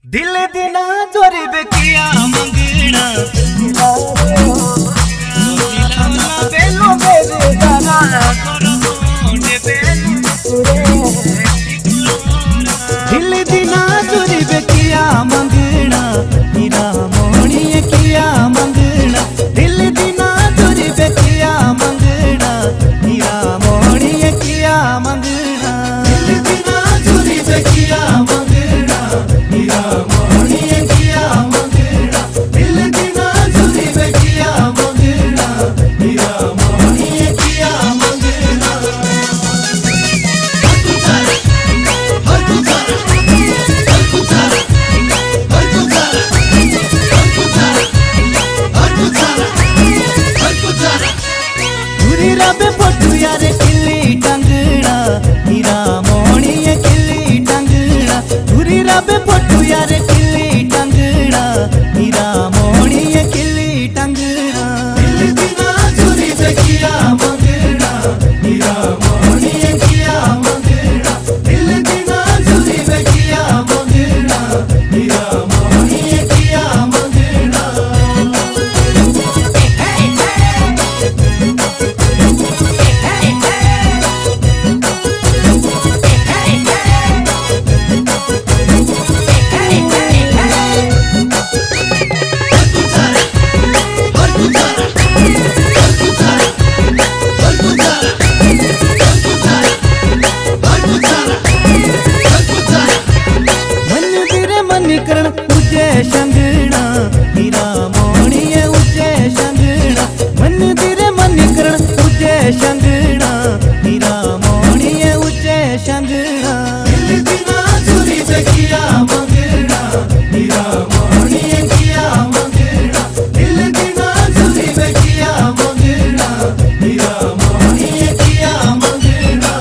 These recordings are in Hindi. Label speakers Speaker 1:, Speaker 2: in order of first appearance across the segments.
Speaker 1: दिल दिना चोरी बेकिया मंगना बेलो बेरे दाना दिल दिना चोरी बेकिया मंगना हीरा मोहनी किया मंगना दिल दिना चोरी बेकिया मंगना हीरा मोहनी किया मंगना दिल दिना चोरी बेकिया मंगना हीरा मोहनी किया मंगना दिल दिना चोरी बेकिया मंगना हीरा मोहनी किया मंगना रबे फोटू यार किल्ली टंगना हीरा मोहनी किल्ली टंगना धुरी रबे फोटू यार किल्ली टंगना हीरा मोहनी किल्ली टंगना दिल दिना चोरी बेकिया मंगना हीरा मोहनी किया मंगना दिल दिना चोरी बेकिया मंगना हीरा मोहनी किया मंगना करण उजे शंगना हीरा मोहनी उजे शंगना मंदिर मन करण उजे शंगना हीरा मोहनी उजे शंगना दिल दिना चोरी बेकिया मंगना हीरा मोहनी किया मंगना दिल दिना चोरी बेकिया मंगना हीरा मोहनी किया मंगना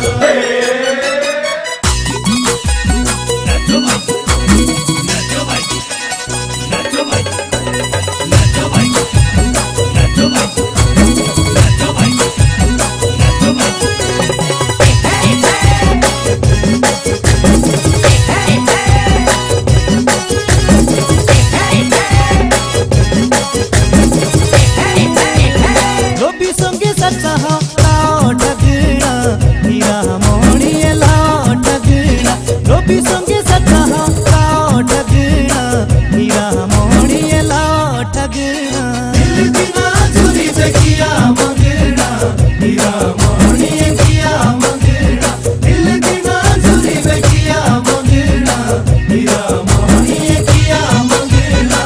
Speaker 1: हीरा मोहनी लाओ ठगना रोबी संगे सच्चा लाओ ठगना हीरा मोहनी लाओ ठगना दिल दिना चोरी बेकिया मंगना हीरा मोहनी किया मंगना दिल दिना चोरी बेकिया मंगना हीरा मोहनी किया मंगना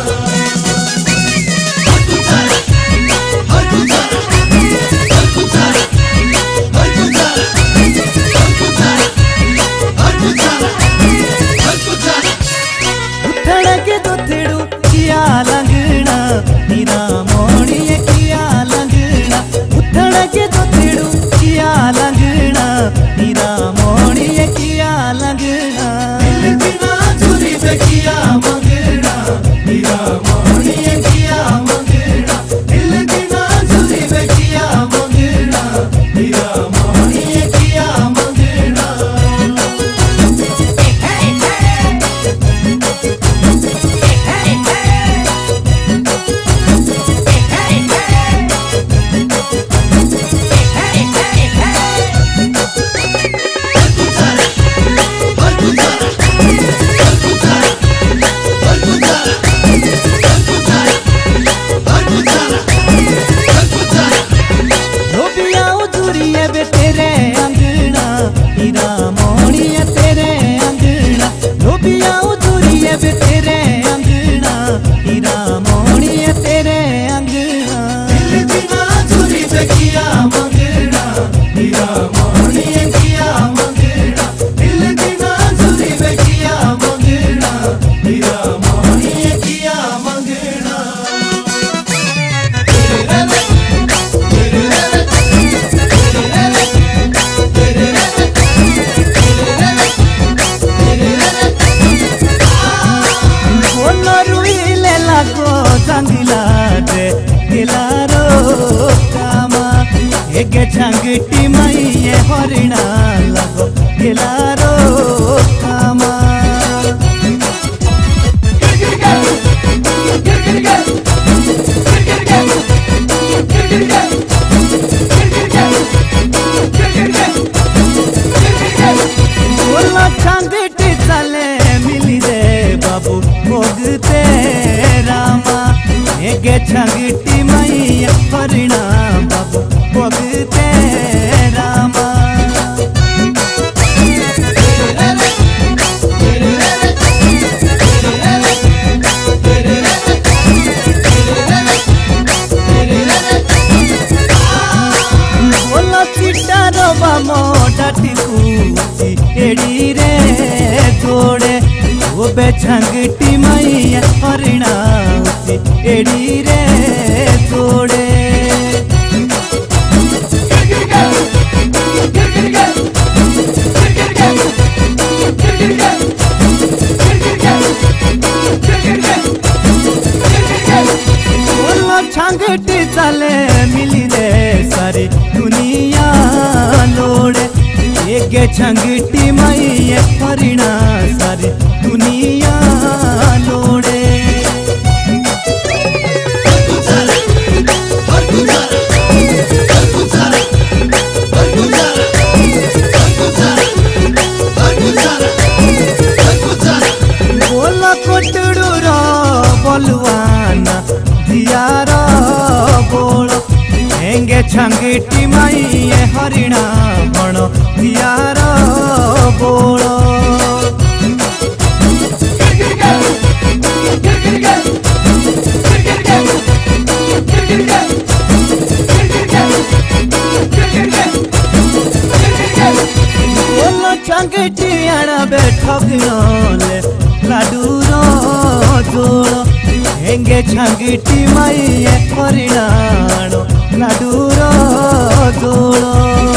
Speaker 1: चले मिली रे बाबू भोगते रामा हेगे छंगटी मैया हरिणा बाबू भोगते रामा एड़ी रे जोड़े वो बेछंगटी मैया हरिणा एड़ी रे जोड़े छंगटी चले मिली रे सारी दुनिया लोड़े एक छंगटी मैया हरिणा सारी दुनिया लोड़े बोला कोटड़ू रो बोलवाना दियार बोलो हेंगे छंगटी मैया हरिणा बण दियार बोलो बोलो छंगटी आना बैठक ले लाडू रो जोड़ो हेंगे छंगटी मैया हरिणा लाडू रो जोड़ो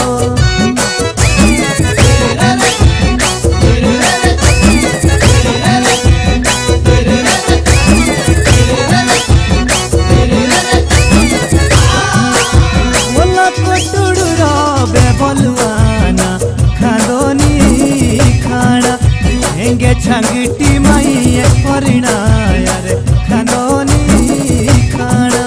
Speaker 1: हेंगे छंगटी मैया हरिणा यार खानोनी खाना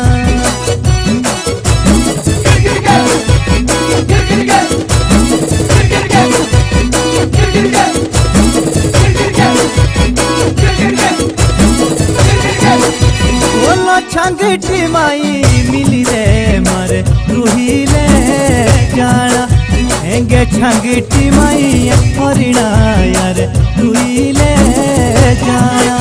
Speaker 1: बोलो छंगटी माई मिली रे मारे रूहिले जाना हेंगे छंगटी मैया हरिणा यार रूहिले जाना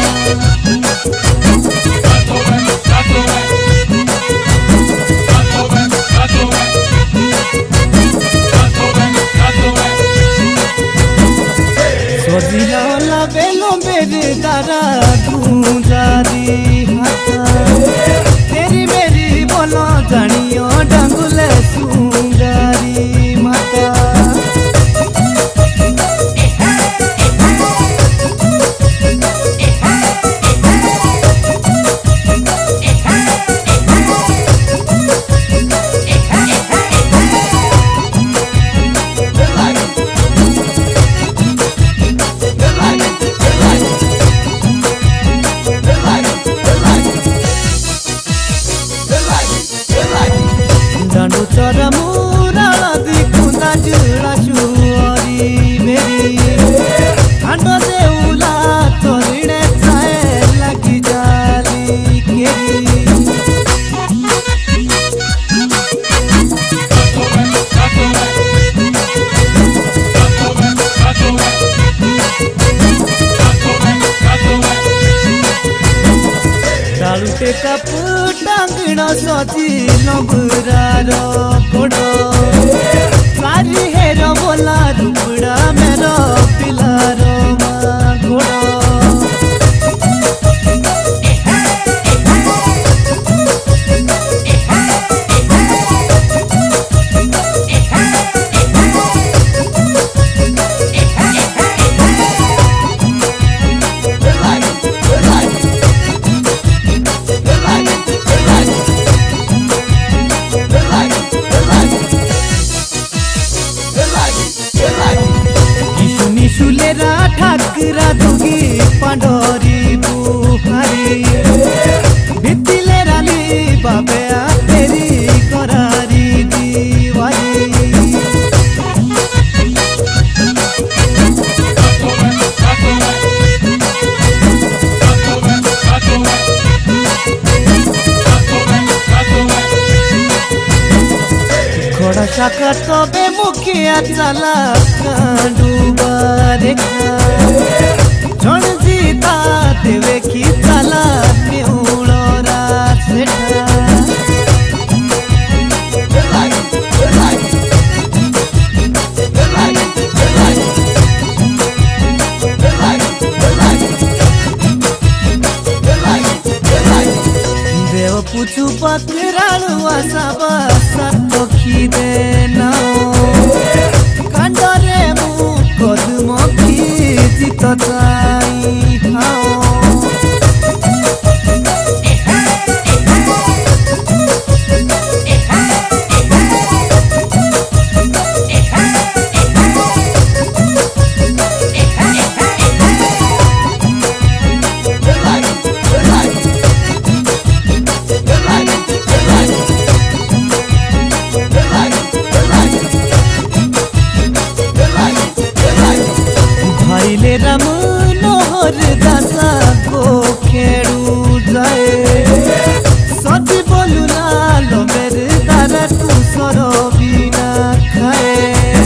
Speaker 1: सोजिला बेलो मेरे दारा दूजा दी हाथा तेरी मेरी बोलो जानियो डांगुले सुंगारी माता टांगना सजी लबुरार कोड़ो सारी हेरो बोला रुपड़ा मेरो पिलारो माँ घोड़ो ठाकरा दुगी पांडोरी बुहारी भित्तिले राली बाबे तेरी करारी दीवारी টাকা তবে মুখিয়া চালা কাঁডুবারে জন জিতা দেবে কি চালা নেউড়রা সেটা पुछु पकड़ालू आशा बसा तोखी दे नाओ कांडरे मु कदम खींची तो जाई हाओ राम नोहर दासा को खेड़ू जाए सच बोलू लालो मेरे दारा तू सरो बिना खाए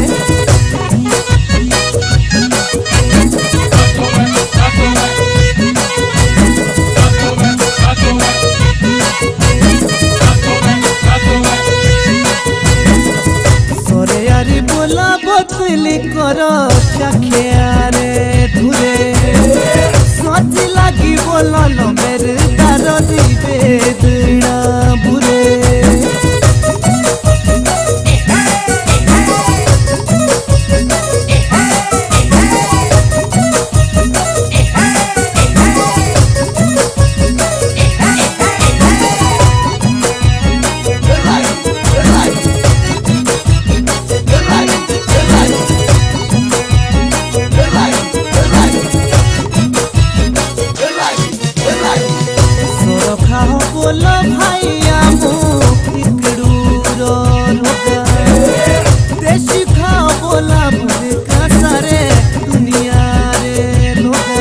Speaker 1: सरे यारी बोला बोतली करो शाखे धुरे सच लगी बोल मेरे तार बेदना बुरे बोलो भाइया मो इकड़ू रो रोगा देशी खाओ बोला भले का सारे दुनिया रे लोगा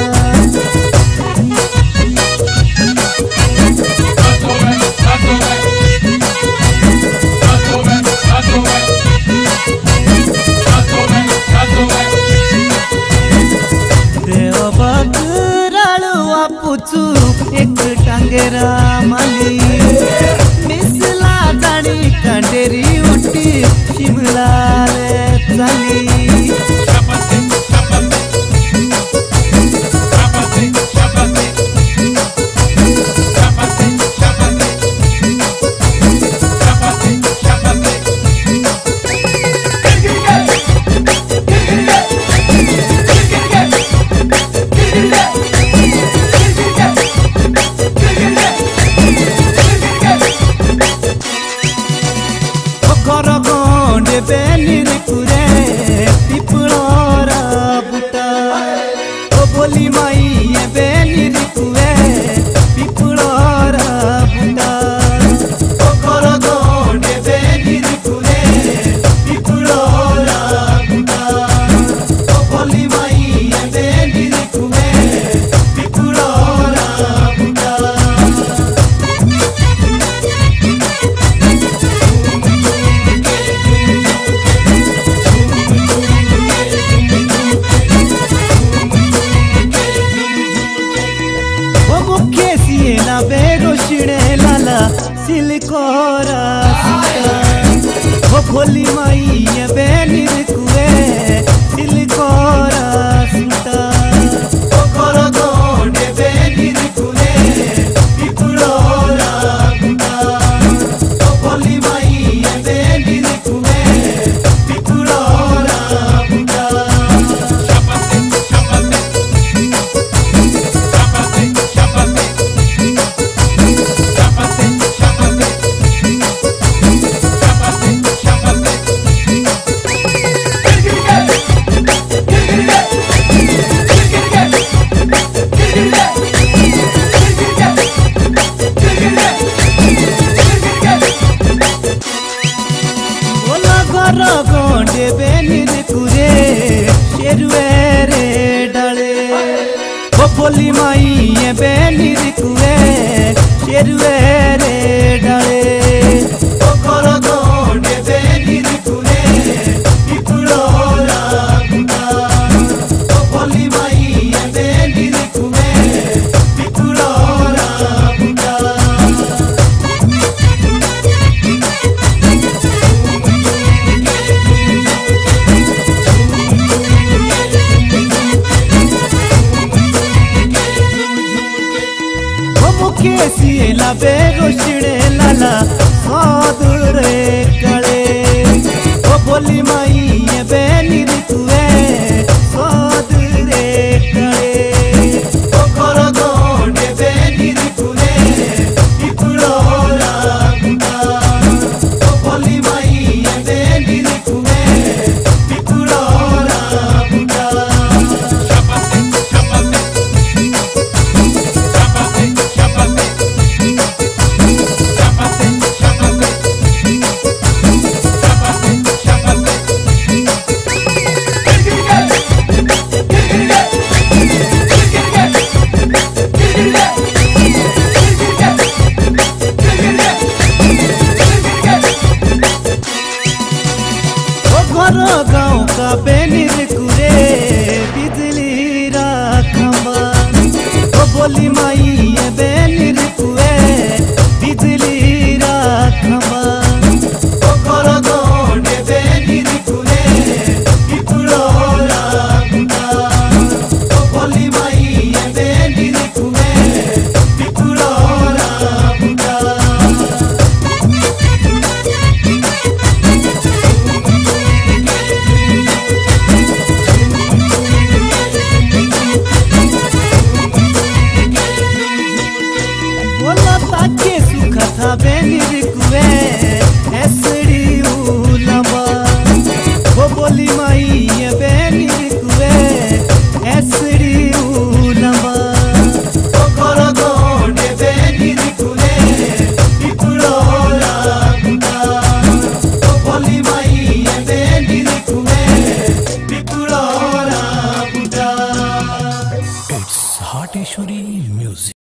Speaker 1: देव बकरालू आपुचू एक टांगेरा माली मिसला जानी कांडेरी उठी शिमला रे चाली बेनिर कुरे पिपलोरा बुटा ओ बोली माई बेनिर कुए पिपलोरा बुटा ओ करो गोंडे बेनिर कुरे पिपलोरा बुटा ओ बोली माई बेनिर कुए पिपलोरा बुटा बेरोशिणे लाला सिलकोरा वो भोली माई बेनिर कुए सिलकोरा सुटा ओ करो गोंडे बेनिर कुए पिपलोरा बुटा ओ भोली माई बेनिर कुए पिपलोरा बुटा गोंडे बेनिर कुरे शेरुए रे डाले वो बोली माई बेनिर कुए शेरुए रे डाले ओ करो गोंडे बेनिर कुरे केसी लाबे रोशड़े लाला सादरे कले ओ बोली माई ये बेनी तुए सादरे कले ओ करो गोंडे बेनी तुने इपुलोरा बुका ओ बोली माई ये बेनी तुने इपुलोरा बुका गाँव का बेनिर कुरे बिजली रा खंबा ओ बोली माई